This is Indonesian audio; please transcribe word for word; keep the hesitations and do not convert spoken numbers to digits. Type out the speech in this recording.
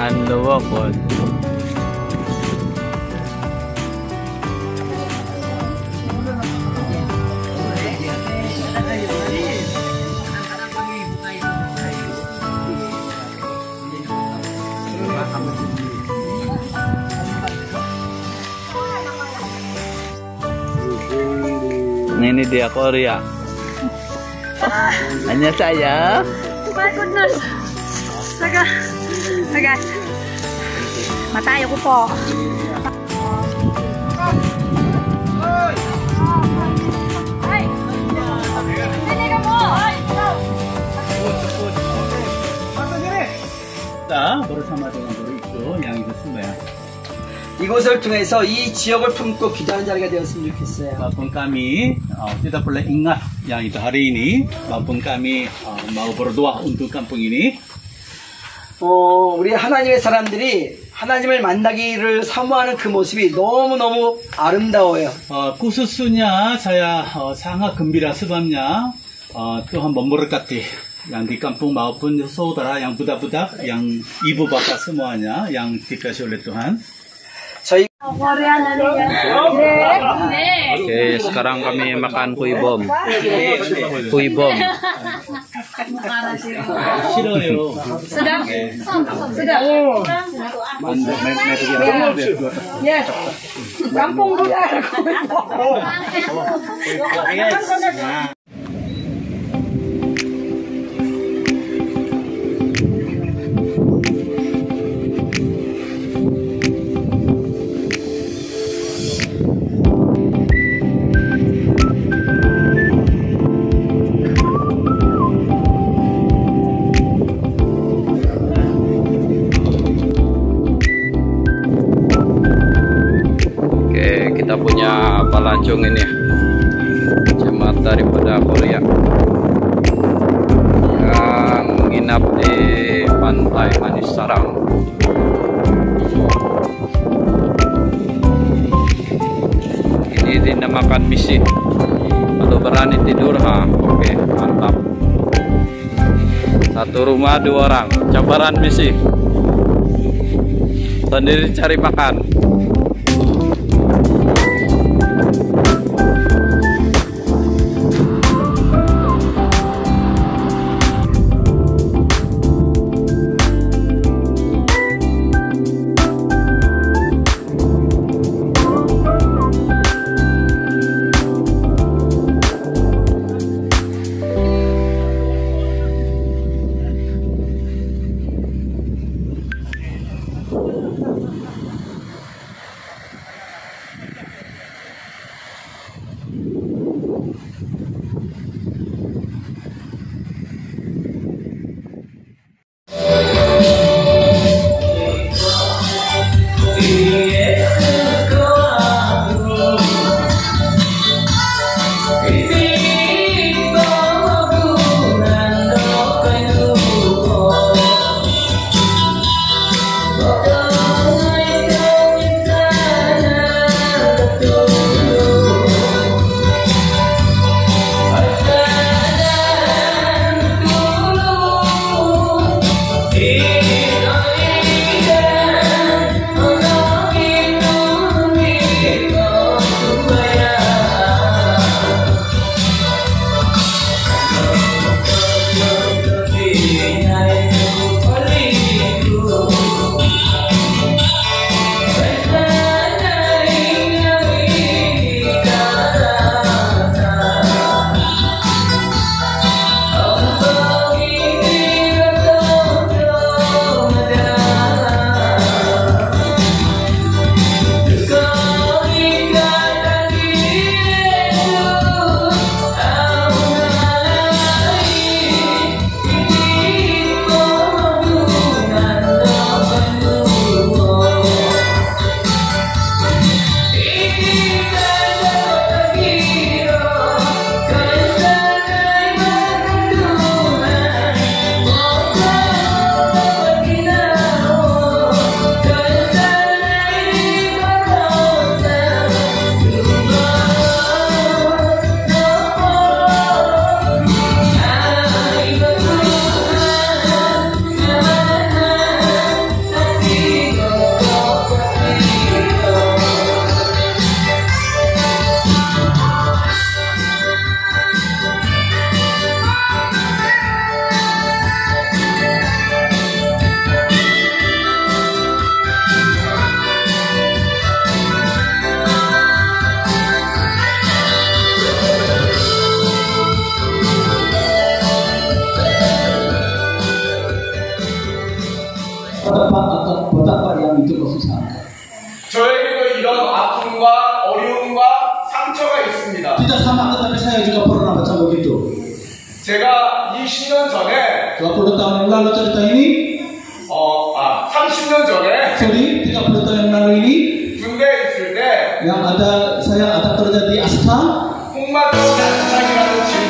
Anluwakon. Ini dia Korea. Hanya saya. My goodness. Taga. Taga. Matayo ko po. Ay. Hindi ka mo. Ay. 자, bersama dengan guru itu yang itu semua. 이곳을 통해서 이 지역을 품고 기도하는 자리가 되었으면 좋겠어요. Maupun kami uh, tidak boleh ingat yang itu hari ini, maupun kami uh, mau berdoa untuk kampung ini. 어, 우리 하나님의 사람들이 하나님을 만나기를 사모하는 그 모습이 너무너무 아름다워요. Uh, khususnya saya uh, sangat gembira sebabnya uh, Tuhan memberkati yang di kampung maupun saudara yang budak-budak, yang ibu bapak semuanya yang dikasih oleh Tuhan. 저희 Oke, sekarang kami makan kue bom. Kue bom. 싫어요. Sedap. Sedap. Yes. Kampung budaya. Kita punya pelancong ini, jemaat daripada Korea yang menginap di pantai Manis Sarang. Ini dinamakan misi. Kalau berani tidur, ha, oke, mantap. Satu rumah dua orang, cabaran misi. Sendiri cari makan. sana. 저에게도 이런 아픔과 어려움과 상처가 있습니다. Tidak sama tetapi saya juga pernah macam begitu. 제가 이십 년 전에 dua puluh tahun yang lalu cerita ini, 어, 아, 삼십 년 전에 sorry, tiga puluh tahun yang lalu ini, 군대에 있을 때 yang ada saya ada kerja di Asta, 홍마도 난창이라는